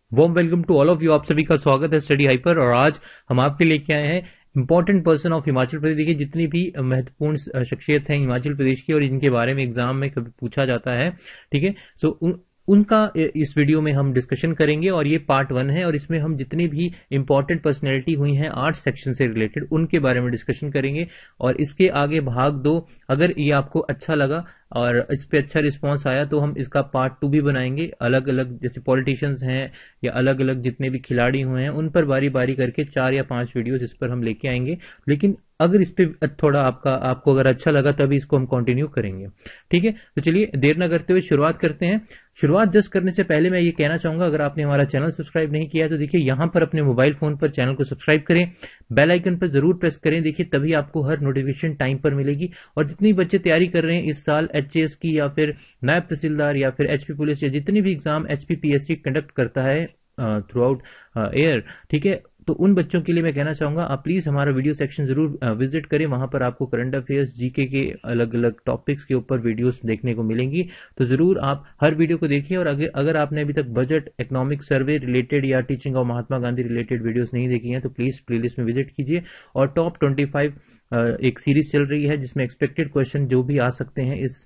Warm welcome to all of you. आप सभी का स्वागत है स्टडी हाइपर। और आज हम आपके लेके आए हैं important person of Himachal Pradesh. देखिए, जितनी भी महत्वपूर्ण शख्सियत हैं हिमाचल प्रदेश की और इनके बारे में एग्जाम में कभी पूछा जाता है, ठीक है, सो उनका इस वीडियो में हम डिस्कशन करेंगे। और ये पार्ट 1 है और इसमें हम जितनी भी इंपॉर्टेंट पर्सनैलिटी हुई हैं आर्ट्स सेक्शन से रिलेटेड उनके बारे में डिस्कशन करेंगे। और इसके आगे भाग 2, अगर ये आपको अच्छा लगा और इस पे अच्छा रिस्पांस आया तो हम इसका पार्ट 2 भी बनाएंगे। अलग अलग जैसे पॉलिटिशियंस हैं या अलग अलग जितने भी खिलाड़ी हुए हैं उन पर बारी बारी करके 4 या 5 वीडियोस इस पर हम लेके आएंगे। लेकिन अगर इस पे थोड़ा आपको अगर अच्छा लगा तभी इसको हम कंटिन्यू करेंगे, ठीक है। तो चलिए देर न करते हुए शुरुआत करते हैं। शुरुआत जस्ट करने से पहले मैं ये कहना चाहूंगा, अगर आपने हमारा चैनल सब्सक्राइब नहीं किया तो देखिए यहां पर अपने मोबाइल फोन पर चैनल को सब्सक्राइब करें, बेल आइकन पर जरूर प्रेस करें। देखिए तभी आपको हर नोटिफिकेशन टाइम पर मिलेगी। और जितनी बच्चे तैयारी कर रहे हैं इस साल एचएएस की या फिर नायब तहसीलदार या फिर एचपी पुलिस या जितनी भी एग्जाम एचपीपीएससी कंडक्ट करता है थ्रू आउट ईयर, ठीक है, तो उन बच्चों के लिए मैं कहना चाहूंगा आप प्लीज हमारा वीडियो सेक्शन जरूर विजिट करें। वहां पर आपको करंट अफेयर्स, जीके के अलग अलग टॉपिक्स के ऊपर वीडियोस देखने को मिलेंगी। तो जरूर आप हर वीडियो को देखिए। और अगर आपने अभी तक बजट, इकोनॉमिक सर्वे रिलेटेड या teaching of Mahatma Gandhi related videos नहीं देखी हैं तो प्लीज प्लेलिस्ट में विजिट कीजिए। और टॉप 25 एक सीरीज चल रही है जिसमें एक्सपेक्टेड क्वेश्चन जो भी आ सकते हैं इस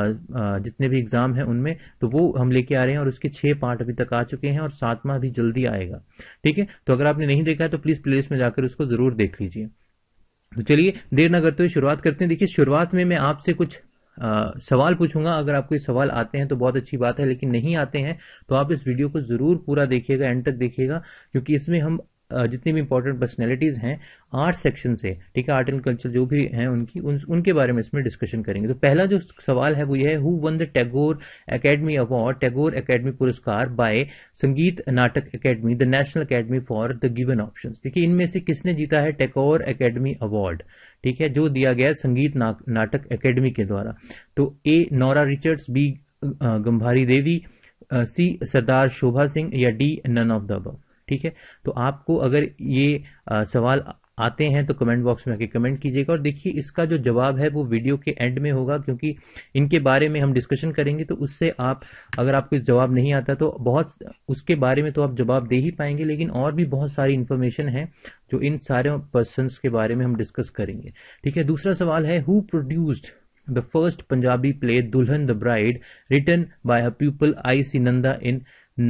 जितने भी एग्जाम हैं उनमें, तो वो हम लेके आ रहे हैं। और उसके 6 पार्ट अभी तक आ चुके हैं और 7वां भी जल्दी आएगा, ठीक है। तो अगर आपने नहीं देखा है तो प्लीज प्लेलिस्ट में जाकर उसको जरूर देख लीजिए। तो चलिए देर ना करते हुए शुरुआत करते हैं। देखिए शुरुआत में मैं आपसे कुछ सवाल पूछूंगा। अगर आपको ये सवाल आते हैं तो बहुत अच्छी बात है, लेकिन नहीं आते हैं तो आप इस वीडियो को जरूर पूरा देखिएगा, एंड तक देखिएगा, क्योंकि इसमें हम जितनी भी इंपॉर्टेंट पर्सनैलिटीज हैं आर्ट सेक्शन से, ठीक है, आर्ट एंड कल्चर जो भी हैं उनके बारे में इसमें डिस्कशन करेंगे। तो पहला जो सवाल है वो ये है, who won the Tagore academy award, Tagore academy पुरस्कार by Sangeet Natak academy, the national academy for the given options. देखिए इनमें से किसने जीता है टैगोर एकेडमी अवार्ड, ठीक है, जो दिया गया संगीत नाटक एकेडमी के द्वारा। तो A Nora Richards, B Gambhari Devi, C Sardar Sobha Singh या D none of the above, ठीक है। तो आपको अगर ये सवाल आते हैं तो कमेंट बॉक्स में आके कमेंट कीजिएगा। और देखिए इसका जो जवाब है वो वीडियो के एंड में होगा, क्योंकि इनके बारे में हम डिस्कशन करेंगे। तो उससे अगर आपको जवाब नहीं आता तो उसके बारे में तो आप जवाब दे ही पाएंगे, लेकिन और भी बहुत सारी इंफॉर्मेशन है जो इन सारे पर्सन्स के बारे में हम डिस्कस करेंगे, ठीक है। दूसरा सवाल है, who produced the first Punjabi play Dulhan the bride written by her pupil I C Nanda in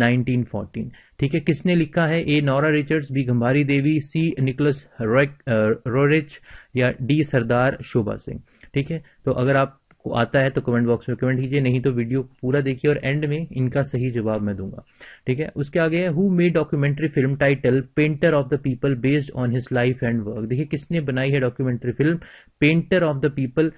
1914, ठीक है। किसने लिखा है? A Nora Richards, B Gambhari Devi, C Nicholas Roerich या डी सरदार शोभा सिंह, ठीक है। तो अगर आपको आता है तो कमेंट बॉक्स में कमेंट कीजिए, नहीं तो वीडियो पूरा देखिए और एंड में इनका सही जवाब मैं दूंगा, ठीक है। उसके आगे है, who made documentary film title painter of the people based on his life and work. देखिए किसने बनाई है documentary film painter of the people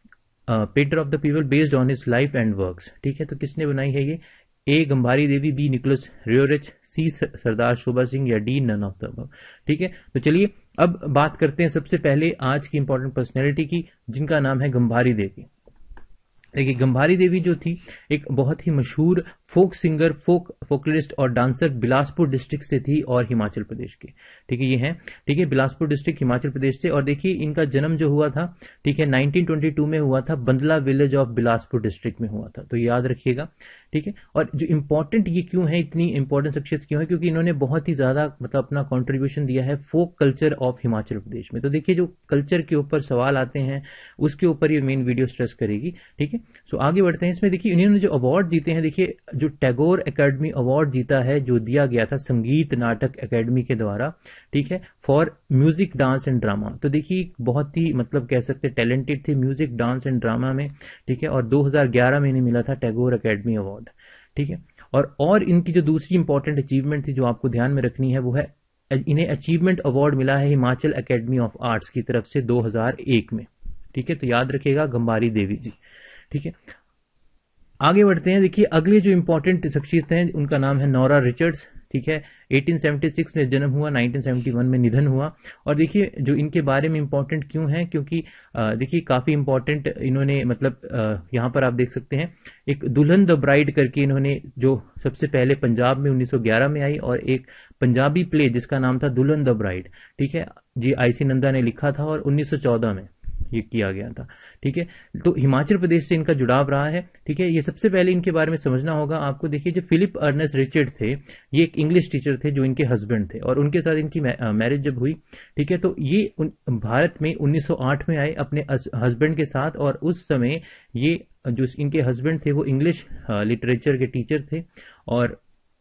based on his life and works, ठीक है। तो किसने बनाई है ये? A Gambhari Devi, B Nicholas Roerich, C Sardar Sobha Singh या D none of the above, ठीक है। तो चलिए अब बात करते हैं सबसे पहले आज की इंपॉर्टेंट पर्सनैलिटी की, जिनका नाम है गंभारी देवी। देखिए गंभारी देवी जो थी एक बहुत ही मशहूर फोक सिंगर, फोकलिस्ट और डांसर बिलासपुर डिस्ट्रिक्ट से थी और हिमाचल प्रदेश के, ठीक है, ये हैं, ठीक है, बिलासपुर डिस्ट्रिक्ट हिमाचल प्रदेश से। और देखिए इनका जन्म जो हुआ था, ठीक है, 1922 में हुआ था, Bandla village of Bilaspur district में हुआ था, तो याद रखिएगा, ठीक है। और जो इंपॉर्टेंट ये क्यों है, इतनी इंपॉर्टेंट शख्सियत क्यों है? क्योंकि इन्होंने बहुत ही ज्यादा मतलब अपना कॉन्ट्रीब्यूशन दिया है folk culture of Himachal Pradesh में। तो देखिए जो कल्चर के ऊपर सवाल आते हैं उसके ऊपर ये मेन वीडियो स्ट्रेस करेगी, ठीक है। सो आगे बढ़ते हैं। इसमें देखिए इन्होंने जो अवार्ड जीते हैं, देखिए जो टैगोर एकेडमी अवार्ड जीता है जो दिया गया था संगीत नाटक एकेडमी के द्वारा, ठीक है, for music dance and drama. तो देखिए बहुत ही मतलब कह सकते टैलेंटेड थे म्यूजिक डांस एंड ड्रामा में, ठीक है। और 2011 में इन्हें मिला था टैगोर एकेडमी अवार्ड, ठीक है। और इनकी जो दूसरी इंपॉर्टेंट अचीवमेंट थी जो आपको ध्यान में रखनी है वो है, इन्हें अचीवमेंट अवार्ड मिला है हिमाचल एकेडमी ऑफ आर्ट्स की तरफ से 2001 में, ठीक है। तो याद रखिएगा गंभारी देवी जी, ठीक है। आगे बढ़ते हैं। देखिए अगले जो इंपॉर्टेंट शख्सियत हैं उनका नाम है नोरा रिचर्ड्स, ठीक है। 1876 में जन्म हुआ, 1971 में निधन हुआ। और देखिए जो इनके बारे में इंपॉर्टेंट क्यों है, क्योंकि देखिए काफी इंपॉर्टेंट इन्होंने मतलब यहाँ पर आप देख सकते हैं एक दुल्हन द ब्राइड करके इन्होंने जो सबसे पहले पंजाब में 1911 में आई, और एक पंजाबी प्ले जिसका नाम था दुल्हन द ब्राइड, ठीक है, जी आईसी नंदा ने लिखा था और 1914 में, ये किया गया था। ठीक है, तो हिमाचल प्रदेश से इनका जुड़ाव रहा है। ठीक है, ये सबसे पहले इनके बारे में समझना होगा आपको। देखिए, जो फिलिप अर्नेस्ट रिचर्ड थे, ये एक इंग्लिश टीचर थे जो इनके हस्बैंड थे, और उनके साथ इनकी मैरिज जब हुई, ठीक है, तो ये भारत में 1908 में आए अपने हस्बैंड के साथ, और उस समय ये जो इनके हस्बैंड थे वो इंग्लिश लिटरेचर के टीचर थे, और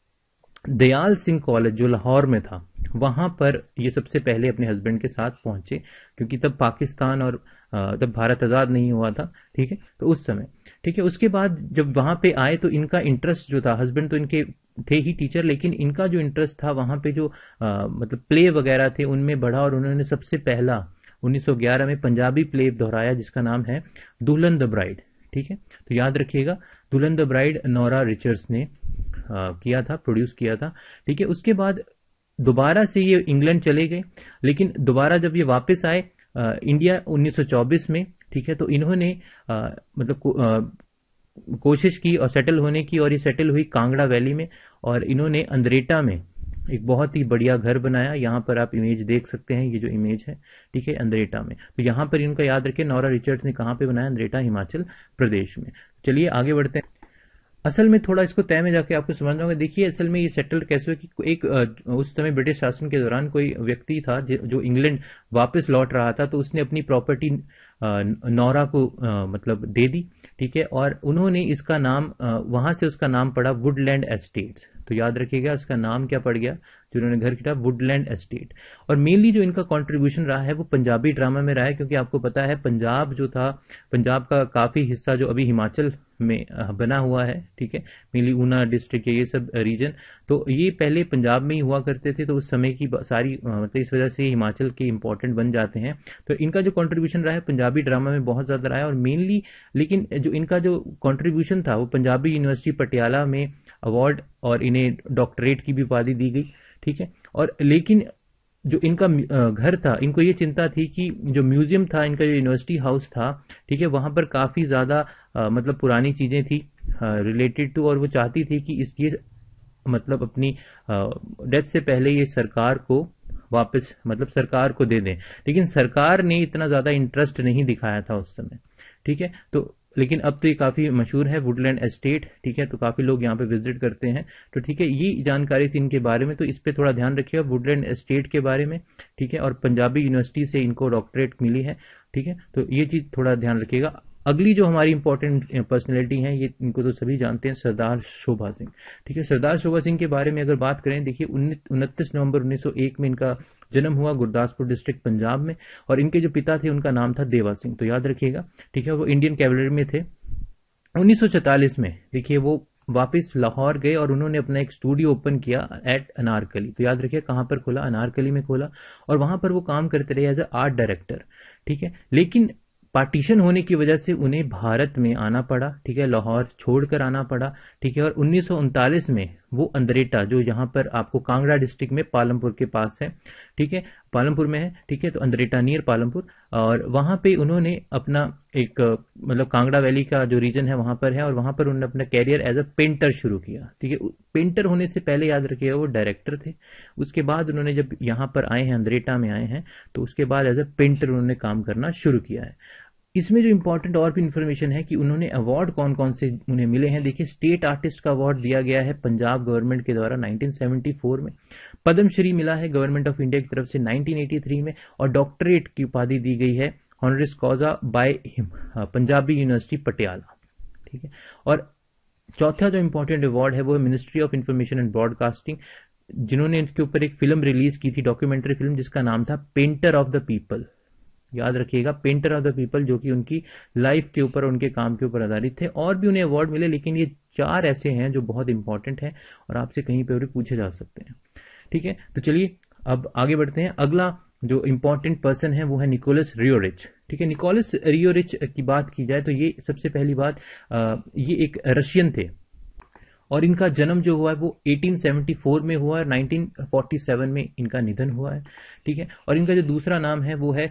दयाल सिंह कॉलेज जो लाहौर में था, वहां पर ये सबसे पहले अपने हस्बैंड के साथ पहुंचे, क्योंकि तब पाकिस्तान और तब भारत आजाद नहीं हुआ था। ठीक है, तो उस समय, ठीक है, उसके बाद जब वहां पे आए तो इनका इंटरेस्ट जो था, हस्बैंड तो इनके थे ही टीचर, लेकिन इनका जो इंटरेस्ट था वहां पे जो मतलब प्ले वगैरह थे उनमें बढ़ा, और उन्होंने सबसे पहला 1911 में पंजाबी प्ले दोहराया जिसका नाम है दुल्हन द ब्राइड। ठीक है, तो याद रखिएगा, दुल्हन द ब्राइड नोरा रिचर्ड्स ने किया था, प्रोड्यूस किया था। ठीक है, उसके बाद दोबारा से ये इंग्लैंड चले गए, लेकिन दोबारा जब ये वापस आए इंडिया 1924 में, ठीक है, तो इन्होंने मतलब कोशिश की और सेटल होने की, और ये सेटल हुई कांगड़ा वैली में, और इन्होंने अंद्रेटा में एक बहुत ही बढ़िया घर बनाया। यहाँ पर आप इमेज देख सकते हैं, ये जो इमेज है, ठीक है, अंद्रेटा में। तो यहाँ पर इनका याद रखें, नोरा रिचर्ड्स ने कहाँ पे बनाया, अंद्रेटा, हिमाचल प्रदेश में। चलिए आगे बढ़ते हैं। असल में थोड़ा इसको तय में जाके आपको समझना होगा। देखिए, असल में ये सेटल कैसे हुआ कि एक उस समय ब्रिटिश शासन के दौरान कोई व्यक्ति था जो इंग्लैंड वापस लौट रहा था, तो उसने अपनी प्रॉपर्टी नौरा को मतलब दे दी। ठीक है, और उन्होंने इसका नाम वहां से उसका नाम पड़ा वुडलैंड एस्टेट्स। तो याद रखिएगा, इसका नाम क्या पड़ गया जो उन्होंने घर किया, वुडलैंड एस्टेट। और मेनली जो इनका कंट्रीब्यूशन रहा है वो पंजाबी ड्रामा में रहा है, क्योंकि आपको पता है पंजाब जो था, पंजाब का काफी हिस्सा जो अभी हिमाचल में बना हुआ है, ठीक है, मेनली ऊना डिस्ट्रिक्ट, ये सब रीजन, तो ये पहले पंजाब में ही हुआ करते थे। तो उस समय की सारी मतलब इस वजह से हिमाचल के इंपॉर्टेंट बन जाते हैं। तो इनका जो कंट्रीब्यूशन रहा है पंजाबी ड्रामा में बहुत ज्यादा रहा है, और मेनली लेकिन जो इनका जो कंट्रीब्यूशन था वो पंजाबी यूनिवर्सिटी पटियाला में अवार्ड और इन्हें डॉक्टरेट की भी उपाधि दी गई। ठीक है, और लेकिन जो इनका घर था, इनको ये चिंता थी कि जो म्यूजियम था, इनका जो यूनिवर्सिटी हाउस था, ठीक है, वहां पर काफी ज्यादा मतलब पुरानी चीजें थी रिलेटेड टू, और वो चाहती थी कि ये मतलब अपनी डेथ से पहले ये सरकार को वापस मतलब सरकार को दे दें, लेकिन सरकार ने इतना ज्यादा इंटरेस्ट नहीं दिखाया था उस समय। ठीक है, तो लेकिन अब तो ये काफी मशहूर है वुडलैंड एस्टेट। ठीक है, तो काफी लोग यहाँ पे विजिट करते हैं। तो ठीक है, ये जानकारी थी इनके बारे में, तो इस पे थोड़ा ध्यान रखिएगा वुडलैंड एस्टेट के बारे में। ठीक है, और पंजाबी यूनिवर्सिटी से इनको डॉक्टरेट मिली है। ठीक है, तो ये चीज थोड़ा ध्यान रखिएगा। अगली जो हमारी इंपॉर्टेंट पर्सनैलिटी है, ये इनको तो सभी जानते हैं, सरदार शोभा सिंह। ठीक है, सरदार शोभा सिंह के बारे में अगर बात करें, देखिए 29 नवंबर 1901 में इनका जन्म हुआ गुरदासपुर डिस्ट्रिक्ट पंजाब में, और इनके जो पिता थे उनका नाम था देवा सिंह, तो याद रखिएगा। ठीक है, वो इंडियन कैवलरी में थे। 1944 में देखिए वो वापस लाहौर गए और उन्होंने अपना एक स्टूडियो ओपन किया एट अनारकली। तो याद रखिए कहां पर खोला, अनारकली में खोला, और वहां पर वो काम करते रहे एज अ आर्ट डायरेक्टर। ठीक है, लेकिन पार्टीशन होने की वजह से उन्हें भारत में आना पड़ा। ठीक है, लाहौर छोड़कर आना पड़ा। ठीक है, और 1939 में वो अंद्रेटा, जो यहाँ पर आपको कांगड़ा डिस्ट्रिक्ट में पालमपुर के पास है, ठीक है, पालमपुर में है। ठीक है, तो अंद्रेटा नियर पालमपुर, और वहां पे उन्होंने अपना एक मतलब कांगड़ा वैली का जो रीजन है वहां पर है, और वहां पर उन्होंने अपना कैरियर एज अ पेंटर शुरू किया। ठीक है, पेंटर होने से पहले याद रखिएगा वो डायरेक्टर थे। उसके बाद उन्होंने जब यहाँ पर आए हैं, अंद्रेटा में आए हैं, तो उसके बाद एज अ पेंटर उन्होंने काम करना शुरू किया है। इसमें जो इंपॉर्टेंट और भी इंफॉर्मेशन है कि उन्होंने अवार्ड कौन कौन से उन्हें मिले हैं। देखिए, स्टेट आर्टिस्ट का अवार्ड दिया गया है पंजाब गवर्नमेंट के द्वारा 1974 में, पद्मश्री मिला है गवर्नमेंट ऑफ इंडिया की तरफ से 1983 में, और डॉक्टरेट की उपाधि दी गई है honoris causa by Punjabi university Patiala. ठीक है, और चौथा जो इंपॉर्टेंट अवार्ड है वो है ministry of information and broadcasting, जिन्होंने इनके ऊपर एक फिल्म रिलीज की थी, डॉक्यूमेंट्री फिल्म, जिसका नाम था पेंटर ऑफ द पीपल। याद रखिएगा, पेंटर ऑफ द पीपल, जो कि उनकी लाइफ के ऊपर, उनके काम के ऊपर आधारित थे। और भी उन्हें अवार्ड मिले, लेकिन ये 4 ऐसे हैं जो बहुत इंपॉर्टेंट हैं और आपसे कहीं पर भी पूछे जा सकते हैं। ठीक है, तो चलिए अब आगे बढ़ते हैं। अगला जो इंपॉर्टेंट पर्सन है वो है निकोलस रियोरिच। ठीक है, निकोलस रियोरिच की बात की जाए तो ये सबसे पहली बात, ये एक रशियन थे, और इनका जन्म जो हुआ है वो 1874 में हुआ है, 1947 में इनका निधन हुआ है। ठीक है, और इनका जो दूसरा नाम है वो है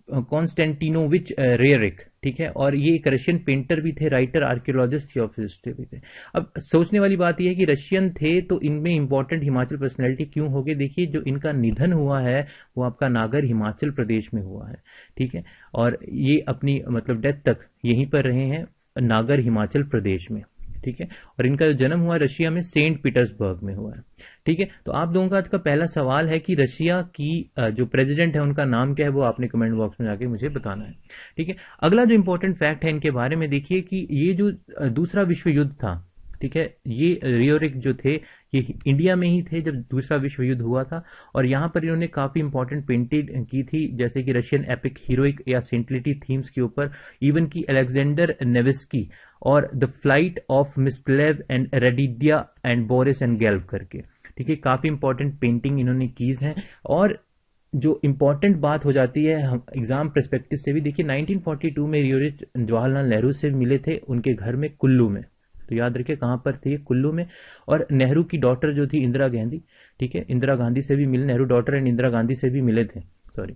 कॉन्स्टेंटिनोविच रेरिक, ठीक है, और ये एक रशियन पेंटर भी थे, राइटर, आर्कियोलॉजिस्ट, ऑफ हिस्ट्री भी थे। अब सोचने वाली बात यह है कि रशियन थे तो इनमें इंपॉर्टेंट हिमाचल पर्सनैलिटी क्यों हो गए? देखिए, जो इनका निधन हुआ है वो आपका नागर हिमाचल प्रदेश में हुआ है, ठीक है, और ये अपनी मतलब डेथ तक यहीं पर रहे हैं, नागर हिमाचल प्रदेश में, ठीक है, और इनका जो जन्म हुआ रशिया में सेंट पीटर्सबर्ग में हुआ है, ठीक है। तो आप लोगों का आज का पहला सवाल है कि रशिया की जो प्रेसिडेंट है उनका नाम क्या है, वो आपने कमेंट बॉक्स में जाके मुझे बताना है, ठीक है। अगला जो इंपॉर्टेंट फैक्ट है इनके बारे में, देखिए कि ये जो दूसरा विश्व युद्ध था, ठीक है, ये रियोरिक जो थे ये इंडिया में ही थे जब दूसरा विश्व युद्ध हुआ था, और यहाँ पर इन्होंने काफी इंपॉर्टेंट पेंटिंग की थी, जैसे कि रशियन एपिक हीरोइक या सेंटिलिटी थीम्स के ऊपर, इवन की अलेक्जेंडर नेविस्की और the flight of Mstislav and Rededya and Boris and Gleb करके, ठीक है, काफी इंपॉर्टेंट पेंटिंग इन्होंने कीज हैं। और जो इंपॉर्टेंट बात हो जाती है हम एग्जाम पर्सपेक्टिव से भी, देखिए 1942 में रियोरिक जवाहरलाल नेहरू से मिले थे उनके घर में कुल्लू में, तो याद रखिए कहां पर थे, कुल्लू में। और नेहरू की डॉटर जो थी इंदिरा गांधी, ठीक है, इंदिरा गांधी से भी मिले, नेहरू डॉटर एंड इंदिरा गांधी से भी मिले थे, सॉरी।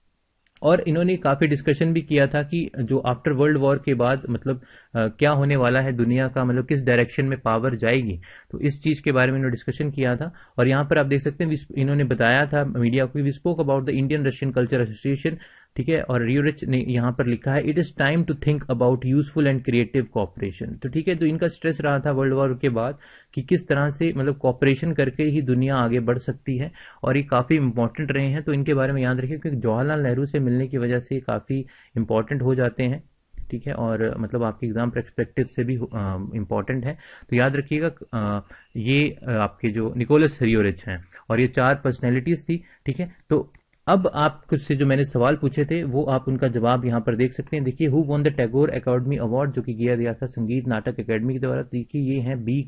और इन्होंने काफी डिस्कशन भी किया था कि जो आफ्टर वर्ल्ड वॉर के बाद मतलब क्या होने वाला है दुनिया का, मतलब किस डायरेक्शन में पावर जाएगी, तो इस चीज के बारे में इन्होंने डिस्कशन किया था। और यहाँ पर आप देख सकते हैं इन्होंने बताया था मीडिया को, we spoke about the Indian Russian culture association, ठीक है, और रियोरिच ने यहाँ पर लिखा है, it is time to think about useful and creative cooperation. तो ठीक है, तो इनका स्ट्रेस रहा था वर्ल्ड वॉर के बाद कि किस तरह से मतलब कॉपरेशन करके ही दुनिया आगे बढ़ सकती है, और ये काफी इंपॉर्टेंट रहे हैं, तो इनके बारे में याद रखिए क्योंकि जवाहरलाल नेहरू से मिलने की वजह से काफी इंपॉर्टेंट हो जाते हैं, ठीक है, और मतलब आपके एग्जाम पर्सपेक्टिव से भी इंपॉर्टेंट है। तो याद रखिएगा ये आपके जो निकोलस रियोरिच हैं, और ये 4 पर्सनैलिटीज थी, ठीक है। तो अब आप कुछ से जो मैंने सवाल पूछे थे वो आप उनका जवाब यहाँ पर देख सकते हैं। देखिए, who won the Tagore academy award, जो कि दिया गया था संगीत नाटक अकेडमी के द्वारा, देखिए ये हैं बी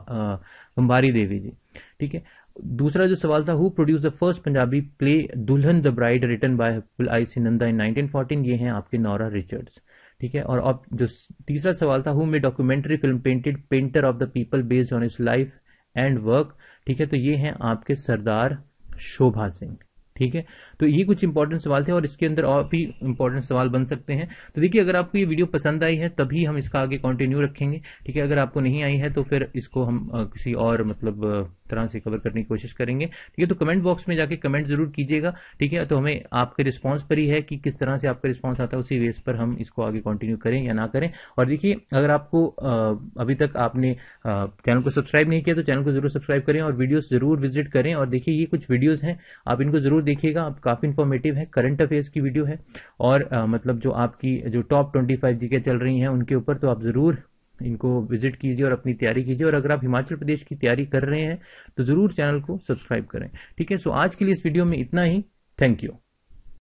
खंबारी देवी जी, ठीक है। दूसरा जो सवाल था, who produce the first Punjabi play Dulhan the bride written by I C Nanda in 1914, ये हैं आपके नोरा रिचर्ड्स, ठीक है। और अब जो तीसरा सवाल था, who made documentary film painter of the people based on his life and work, ठीक है, तो ये हैं आपके सरदार शोभा सिंह, ठीक है। तो ये कुछ इंपॉर्टेंट सवाल थे, और इसके अंदर और भी इंपॉर्टेंट सवाल बन सकते हैं। तो देखिए, अगर आपको ये वीडियो पसंद आई है तभी हम इसका आगे कंटिन्यू रखेंगे, ठीक है। अगर आपको नहीं आई है तो फिर इसको हम किसी और मतलब तरह से कवर करने की कोशिश करेंगे, ठीक है। तो कमेंट बॉक्स में जाके कमेंट जरूर कीजिएगा, ठीक है। तो हमें आपके रिस्पॉन्स पर ही है कि किस तरह से आपका रिस्पॉन्स आता है, उसी बेस पर हम इसको आगे कंटिन्यू करें या ना करें। और देखिए, अगर आपको अभी तक आपने चैनल को सब्सक्राइब नहीं किया तो चैनल को जरूर सब्सक्राइब करें और वीडियोस जरूर विजिट करें। और देखिए, ये कुछ वीडियोस हैं, आप इनको जरूर देखिएगा, आप काफी इन्फॉर्मेटिव है, करंट अफेयर्स की वीडियो है, और मतलब जो आपकी जो टॉप 25 जीके चल रही हैं उनके ऊपर, तो आप जरूर इनको विजिट कीजिए और अपनी तैयारी कीजिए। और अगर आप हिमाचल प्रदेश की तैयारी कर रहे हैं तो जरूर चैनल को सब्सक्राइब करें, ठीक है। सो आज के लिए इस वीडियो में इतना ही, थैंक यू।